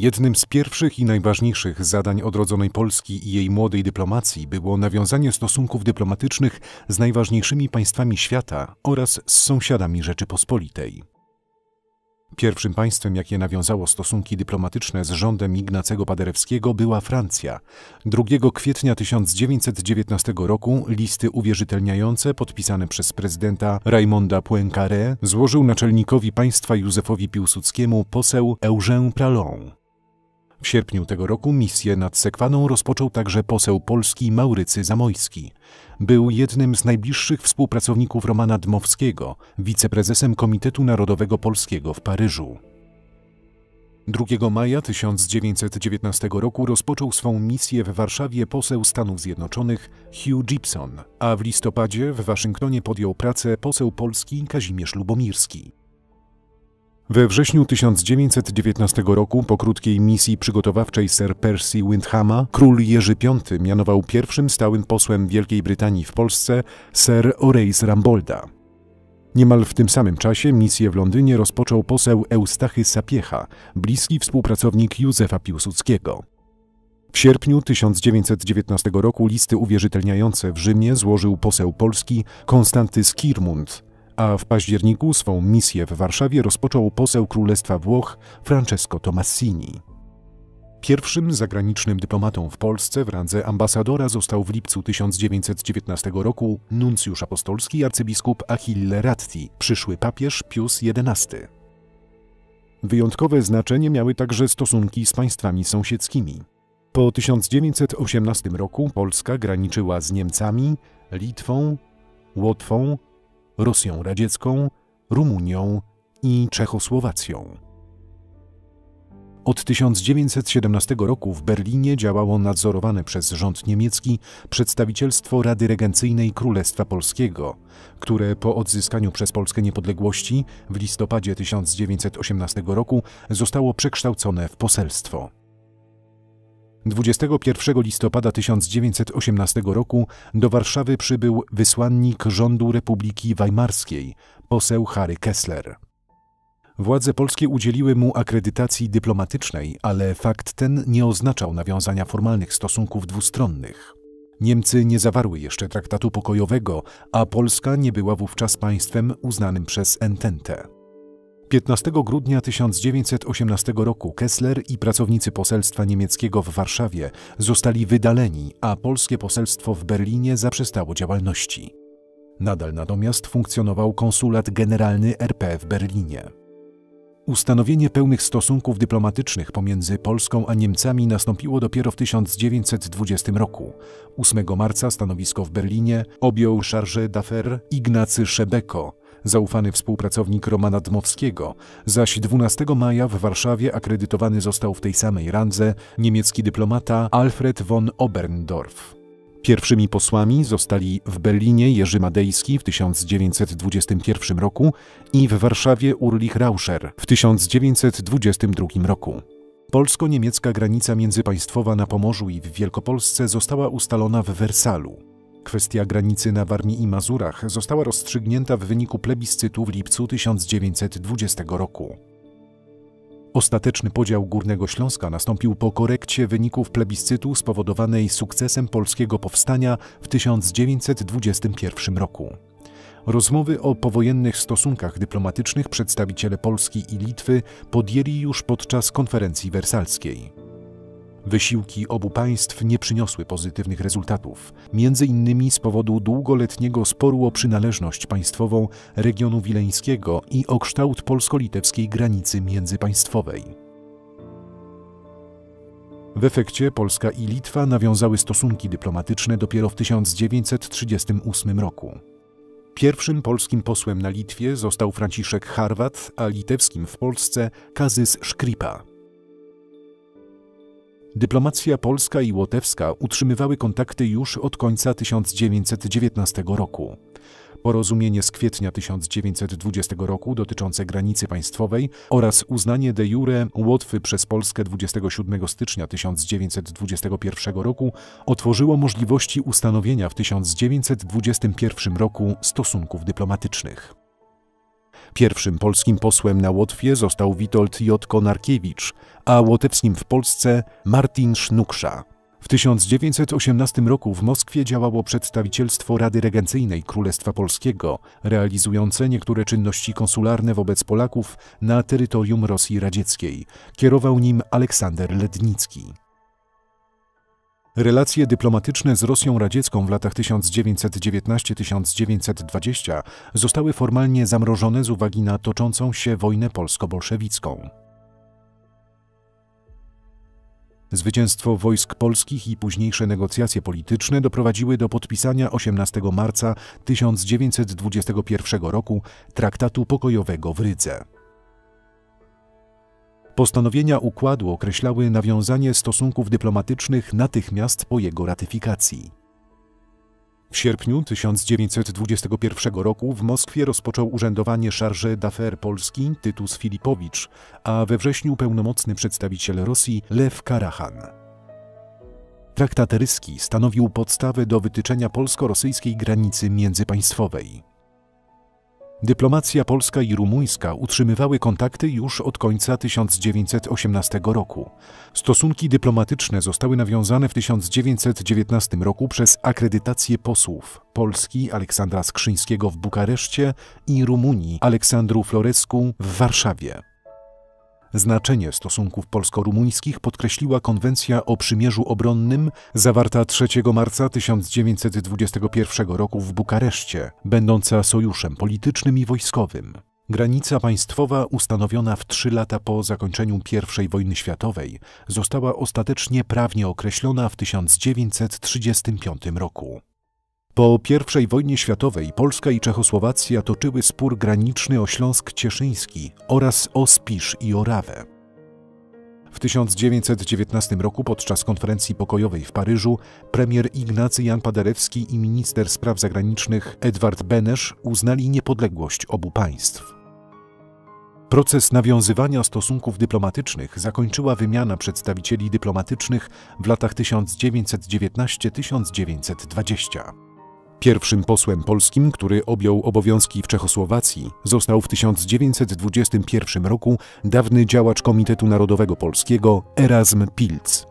Jednym z pierwszych i najważniejszych zadań odrodzonej Polski i jej młodej dyplomacji było nawiązanie stosunków dyplomatycznych z najważniejszymi państwami świata oraz z sąsiadami Rzeczypospolitej. Pierwszym państwem, jakie nawiązało stosunki dyplomatyczne z rządem Ignacego Paderewskiego, była Francja. 2 kwietnia 1919 roku listy uwierzytelniające podpisane przez prezydenta Raymonda Poincaré złożył naczelnikowi państwa Józefowi Piłsudskiemu poseł Eugène Pralon. W sierpniu tego roku misję nad Sekwaną rozpoczął także poseł polski Maurycy Zamojski. Był jednym z najbliższych współpracowników Romana Dmowskiego, wiceprezesem Komitetu Narodowego Polskiego w Paryżu. 2 maja 1919 roku rozpoczął swą misję w Warszawie poseł Stanów Zjednoczonych Hugh Gibson, a w listopadzie w Waszyngtonie podjął pracę poseł polski Kazimierz Lubomirski. We wrześniu 1919 roku po krótkiej misji przygotowawczej Sir Percy Windhama król Jerzy V mianował pierwszym stałym posłem Wielkiej Brytanii w Polsce Sir Horace Rambolda. Niemal w tym samym czasie misję w Londynie rozpoczął poseł Eustachy Sapiecha, bliski współpracownik Józefa Piłsudskiego. W sierpniu 1919 roku listy uwierzytelniające w Rzymie złożył poseł polski Konstanty Skirmund, a w październiku swą misję w Warszawie rozpoczął poseł Królestwa Włoch Francesco Tomassini. Pierwszym zagranicznym dyplomatą w Polsce w randze ambasadora został w lipcu 1919 roku nuncjusz apostolski arcybiskup Achille Ratti, przyszły papież Pius XI. Wyjątkowe znaczenie miały także stosunki z państwami sąsiedzkimi. Po 1918 roku Polska graniczyła z Niemcami, Litwą, Łotwą, Rosją Radziecką, Rumunią i Czechosłowacją. Od 1917 roku w Berlinie działało nadzorowane przez rząd niemiecki przedstawicielstwo Rady Regencyjnej Królestwa Polskiego, które po odzyskaniu przez Polskę niepodległości w listopadzie 1918 roku zostało przekształcone w poselstwo. 21 listopada 1918 roku do Warszawy przybył wysłannik rządu Republiki Weimarskiej, poseł Harry Kessler. Władze polskie udzieliły mu akredytacji dyplomatycznej, ale fakt ten nie oznaczał nawiązania formalnych stosunków dwustronnych. Niemcy nie zawarły jeszcze traktatu pokojowego, a Polska nie była wówczas państwem uznanym przez Ententę. 15 grudnia 1918 roku Kessler i pracownicy poselstwa niemieckiego w Warszawie zostali wydaleni, a polskie poselstwo w Berlinie zaprzestało działalności. Nadal natomiast funkcjonował konsulat generalny RP w Berlinie. Ustanowienie pełnych stosunków dyplomatycznych pomiędzy Polską a Niemcami nastąpiło dopiero w 1920 roku. 8 marca stanowisko w Berlinie objął chargé d'affaires Ignacy Szebeko, zaufany współpracownik Romana Dmowskiego, zaś 12 maja w Warszawie akredytowany został w tej samej randze niemiecki dyplomata Alfred von Oberndorf. Pierwszymi posłami zostali w Berlinie Jerzy Madejski w 1921 roku i w Warszawie Ulrich Rauscher w 1922 roku. Polsko-niemiecka granica międzypaństwowa na Pomorzu i w Wielkopolsce została ustalona w Wersalu. Kwestia granicy na Warmii i Mazurach została rozstrzygnięta w wyniku plebiscytu w lipcu 1920 roku. Ostateczny podział Górnego Śląska nastąpił po korekcie wyników plebiscytu spowodowanej sukcesem polskiego powstania w 1921 roku. Rozmowy o powojennych stosunkach dyplomatycznych przedstawiciele Polski i Litwy podjęli już podczas konferencji wersalskiej. Wysiłki obu państw nie przyniosły pozytywnych rezultatów, między innymi z powodu długoletniego sporu o przynależność państwową regionu wileńskiego i o kształt polsko-litewskiej granicy międzypaństwowej. W efekcie Polska i Litwa nawiązały stosunki dyplomatyczne dopiero w 1938 roku. Pierwszym polskim posłem na Litwie został Franciszek Harwat, a litewskim w Polsce Kazys Szkripa. Dyplomacja polska i łotewska utrzymywały kontakty już od końca 1919 roku. Porozumienie z kwietnia 1920 roku dotyczące granicy państwowej oraz uznanie de jure Łotwy przez Polskę 27 stycznia 1921 roku otworzyło możliwości ustanowienia w 1921 roku stosunków dyplomatycznych. Pierwszym polskim posłem na Łotwie został Witold J. Konarkiewicz, a łotewskim w Polsce Martin Sznuksa. W 1918 roku w Moskwie działało przedstawicielstwo Rady Regencyjnej Królestwa Polskiego, realizujące niektóre czynności konsularne wobec Polaków na terytorium Rosji Radzieckiej. Kierował nim Aleksander Lednicki. Relacje dyplomatyczne z Rosją Radziecką w latach 1919–1920 zostały formalnie zamrożone z uwagi na toczącą się wojnę polsko-bolszewicką. Zwycięstwo wojsk polskich i późniejsze negocjacje polityczne doprowadziły do podpisania 18 marca 1921 roku traktatu pokojowego w Rydze. Postanowienia układu określały nawiązanie stosunków dyplomatycznych natychmiast po jego ratyfikacji. W sierpniu 1921 roku w Moskwie rozpoczął urzędowanie chargé d'affaires Polski Tytus Filipowicz, a we wrześniu pełnomocny przedstawiciel Rosji Lew Karachan. Traktat ryski stanowił podstawę do wytyczenia polsko-rosyjskiej granicy międzypaństwowej. Dyplomacja polska i rumuńska utrzymywały kontakty już od końca 1918 roku. Stosunki dyplomatyczne zostały nawiązane w 1919 roku przez akredytację posłów Polski Aleksandra Skrzyńskiego w Bukareszcie i Rumunii Aleksandru Florescu w Warszawie. Znaczenie stosunków polsko-rumuńskich podkreśliła konwencja o przymierzu obronnym zawarta 3 marca 1921 roku w Bukareszcie, będąca sojuszem politycznym i wojskowym. Granica państwowa ustanowiona w 3 lata po zakończeniu I wojny światowej została ostatecznie prawnie określona w 1935 roku. Po I wojnie światowej Polska i Czechosłowacja toczyły spór graniczny o Śląsk Cieszyński oraz o Spisz i Orawę. W 1919 roku podczas konferencji pokojowej w Paryżu premier Ignacy Jan Paderewski i minister spraw zagranicznych Edward Benesz uznali niepodległość obu państw. Proces nawiązywania stosunków dyplomatycznych zakończyła wymiana przedstawicieli dyplomatycznych w latach 1919–1920. Pierwszym posłem polskim, który objął obowiązki w Czechosłowacji, został w 1921 roku dawny działacz Komitetu Narodowego Polskiego Erasm Pilc.